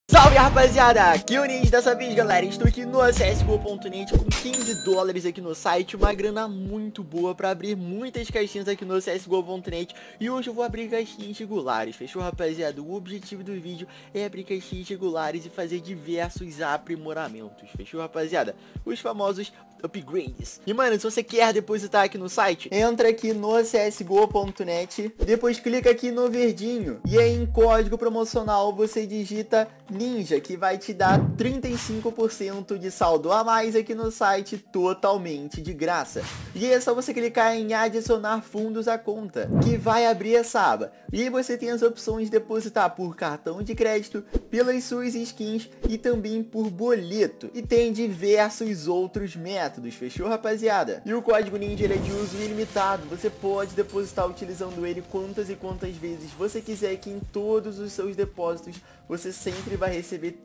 Salve rapaziada, aqui é o Ninja. Dessa vez galera, estou aqui no CSGO.net com 15 dólares aqui no site. Uma grana muito boa pra abrir muitas caixinhas aqui no CSGO.net. E hoje eu vou abrir caixinhas regulares, fechou rapaziada? O objetivo do vídeo é abrir caixinhas regulares e fazer diversos aprimoramentos, fechou rapaziada? Os famosos upgrades. E mano, se você quer depositar aqui no site, entra aqui no CSGO.net, depois clica aqui no verdinho e aí em código promocional você digita Ninja, que vai te dar 35% de saldo a mais aqui no site, totalmente de graça. E é só você clicar em adicionar fundos à conta, que vai abrir essa aba. E você tem as opções de depositar por cartão de crédito, pelas suas skins e também por boleto. E tem diversos outros métodos, fechou rapaziada? E o código Ninja ele é de uso ilimitado, você pode depositar utilizando ele quantas e quantas vezes você quiser, que em todos os seus depósitos você sempre vai receber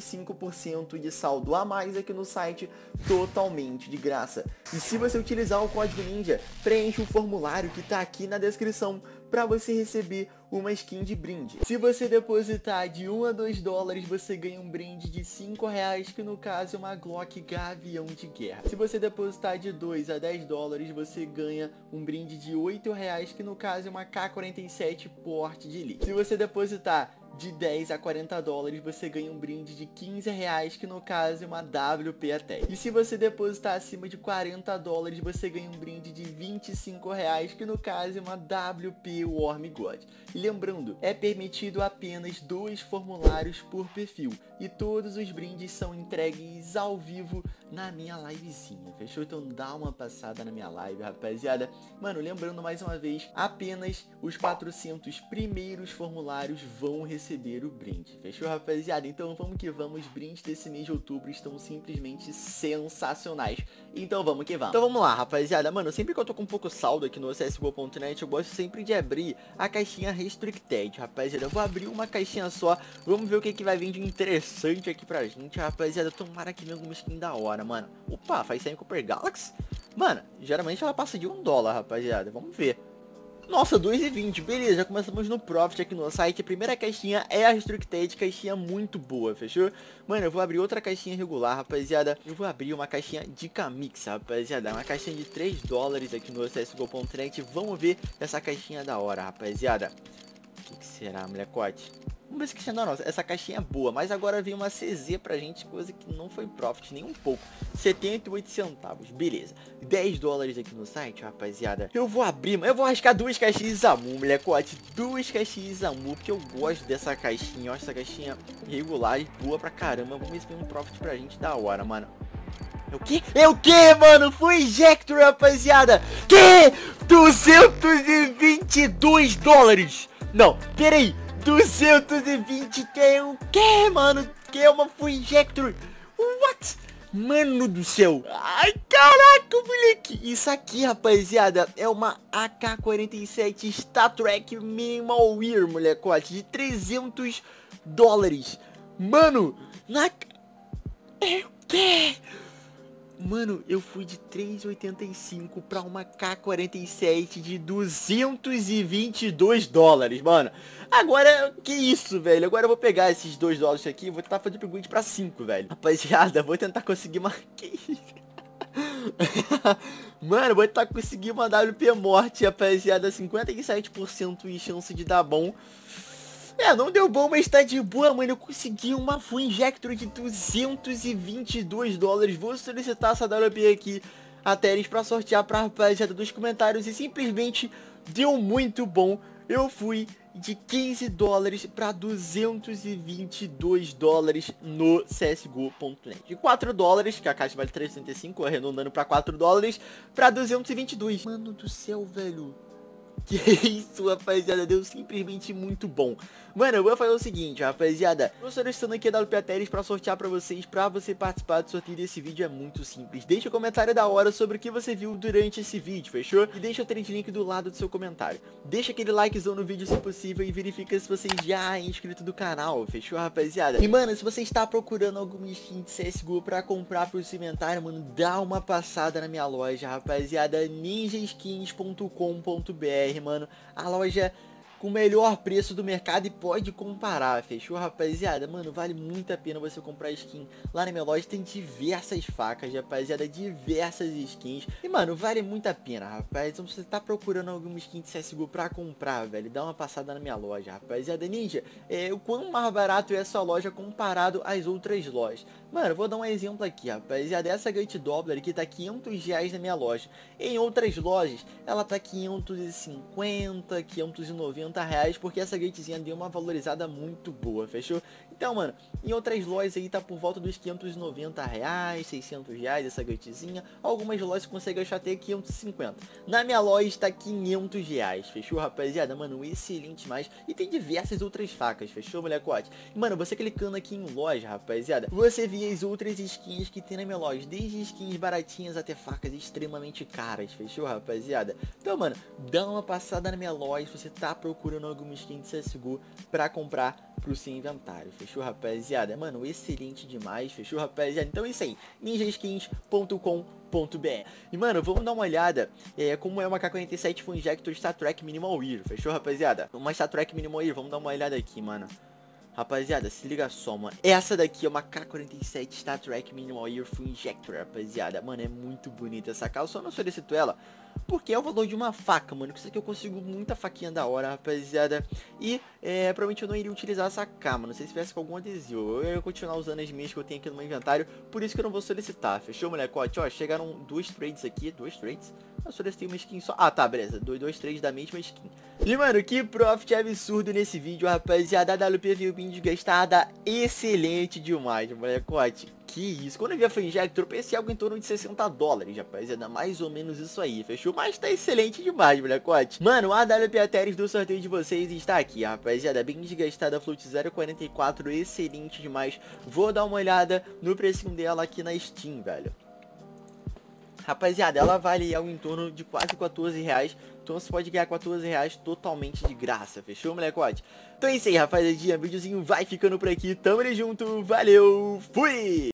35% de saldo a mais aqui no site, totalmente de graça. E se você utilizar o código Ninja, preencha o formulário que tá aqui na descrição para você receber uma skin de brinde. Se você depositar de 1 a 2 dólares, você ganha um brinde de 5 reais, que no caso é uma Glock Gavião de Guerra. Se você depositar de 2 a 10 dólares, você ganha um brinde de 8 reais, que no caso é uma K47 Porte de Elite. Se você depositar de 10 a 40 dólares, você ganha um brinde de 15 reais, que no caso é uma WP Attack. E se você depositar acima de 40 dólares, você ganha um brinde de 25 reais, que no caso é uma WP Worm God. E lembrando, é permitido apenas 2 formulários por perfil, e todos os brindes são entregues ao vivo na minha livezinha, fechou? Então dá uma passada na minha live, rapaziada. Mano, lembrando mais uma vez, apenas os 400 primeiros formulários vão receber o brinde, fechou rapaziada? Então vamos que vamos, os brindes desse mês de outubro estão simplesmente sensacionais, então vamos que vamos. Então vamos lá rapaziada, mano, sempre que eu tô com um pouco saldo aqui no CSGO.net, eu gosto sempre de abrir a caixinha Restricted, rapaziada. Eu vou abrir uma caixinha só, vamos ver o que vai vir de interessante aqui pra gente, rapaziada. Tomara que venha alguma skin da hora, mano. Opa, faz 100 Cooper Galaxy? Mano, geralmente ela passa de 1 dólar, rapaziada, vamos ver. Nossa, 2,20, beleza, já começamos no Profit aqui no site. A primeira caixinha é a Restricted, caixinha muito boa, fechou? Mano, eu vou abrir outra caixinha regular, rapaziada. Eu vou abrir uma caixinha de Camix, rapaziada. Uma caixinha de 3 dólares aqui no CSGO.net. Vamos ver essa caixinha da hora, rapaziada. O que será, molecote? Vamos ver se caixinha da nossa. Essa caixinha é boa, mas agora veio uma CZ pra gente, coisa que não foi profit nem um pouco. 78 centavos, beleza. 10 dólares aqui no site, rapaziada. Eu vou abrir, mas eu vou arriscar 2 caixinhas Zamu, molecote. 2 caixinhas Zamu, porque eu gosto dessa caixinha. Eu acho essa caixinha regular e boa pra caramba. Vamos ver se vem um profit pra gente da hora, mano. É o que? É o que, mano? Foi Injector, rapaziada. Que? 222 dólares. Não, peraí. 220 tem o que, mano? Que é uma Full Injector? What? Mano do céu. Ai, caraca, moleque. Isso aqui, rapaziada, é uma AK-47 Star Trek Minimal Wear, molecote, de 300 dólares. Mano, é o que? Mano, eu fui de 3,85 pra uma K47 de 222 dólares, mano. Agora, que isso, velho? Agora eu vou pegar esses 2 dólares aqui e vou tentar fazer upgrade pra 5, velho. Rapaziada, vou tentar conseguir uma... Que isso? Mano, vou tentar conseguir uma WP Morte, rapaziada. 57% de chance de dar bom. É, não deu bom, mas tá de boa, mano. Eu consegui uma Full Injector de 222 dólares. Vou solicitar essa WP aqui até eles pra sortear pra rapaziada dos comentários. E simplesmente deu muito bom. Eu fui de 15 dólares pra 222 dólares no CSGO.net. De 4 dólares, que a caixa vale 365, arredondando pra 4 dólares, pra 222. Mano do céu, velho. Que isso, rapaziada, deu simplesmente muito bom. Mano, eu vou fazer o seguinte, rapaziada. Eu solicitando aqui a WP Teles pra sortear pra vocês. Pra você participar do sorteio desse vídeo é muito simples. Deixa um comentário da hora sobre o que você viu durante esse vídeo, fechou? E deixa o trend link do lado do seu comentário. Deixa aquele likezão no vídeo se possível e verifica se você já é inscrito do canal, fechou, rapaziada? E mano, se você está procurando alguma skin de CSGO pra comprar pro seu inventário, mano, dá uma passada na minha loja, rapaziada. ninjaskins.com.br, mano. A loja com o melhor preço do mercado e pode comparar, fechou, rapaziada? Mano, vale muito a pena você comprar skin. Lá na minha loja tem diversas facas, rapaziada, diversas skins. E, mano, vale muito a pena, rapaz. Então, se você tá procurando alguma skin de CSGO pra comprar, velho, dá uma passada na minha loja, rapaziada. Ninja, o quão mais barato é essa loja comparado às outras lojas? Mano, vou dar um exemplo aqui, rapaziada. Essa Gate Doppler aqui tá R$500 na minha loja. Em outras lojas, ela tá 550, 590 reais, porque essa gatezinha deu uma valorizada muito boa, fechou? Então, mano, em outras lojas aí tá por volta dos 590 reais, 600 reais essa gatezinha. Algumas lojas conseguem achar até 550. Na minha loja está 500 reais, fechou, rapaziada? Mano, excelente mais. E tem diversas outras facas, fechou, molecote? E, mano, você clicando aqui em loja, rapaziada, você vê as outras skins que tem na minha loja, desde skins baratinhas até facas extremamente caras, fechou, rapaziada? Então, mano, dá uma passada na minha loja se você tá procurando alguma skin de CSGO pra comprar pro seu inventário, fechou, rapaziada? Mano, excelente demais, fechou, rapaziada? Então é isso aí, ninjaskins.com.br. E, mano, vamos dar uma olhada como é uma K47 Full Injector Star Trek Minimal Ear, fechou, rapaziada? Uma Star Trek Minimal Ear, vamos dar uma olhada aqui, mano. Rapaziada, se liga só, mano. Essa daqui é uma K47 Star Trek Minimal Ear Full Injector, rapaziada. Mano, é muito bonita essa calça. Eu só não solicito ela porque é o valor de uma faca, mano. Com isso aqui eu consigo muita faquinha da hora, rapaziada. E provavelmente eu não iria utilizar essa K, mano. Não sei se tivesse com algum adesivo. Eu ia continuar usando as minhas que eu tenho aqui no meu inventário. Por isso que eu não vou solicitar. Fechou, molecote? Ó, chegaram duas trades aqui. Duas trades? Eu solicitei uma skin só. Ah, tá, beleza. Dois trades da mesma skin. E, mano, que profit absurdo nesse vídeo, rapaziada. A WP veio bem desgastada. Excelente demais, molecote. Que isso, quando eu vi a Full Injector, eu pensei algo em torno de 60 dólares, rapaziada, mais ou menos isso aí, fechou? Mas tá excelente demais, molecote. Mano, a WP Ateres do sorteio de vocês está aqui, rapaziada, bem desgastada, Float 0,44, excelente demais. Vou dar uma olhada no precinho dela aqui na Steam, velho. Rapaziada, ela vale algo em torno de quase 14 reais. Então você pode ganhar 14 reais totalmente de graça, fechou, molecote? Então é isso aí, rapaziada, videozinho vai ficando por aqui. Tamo junto, valeu, fui!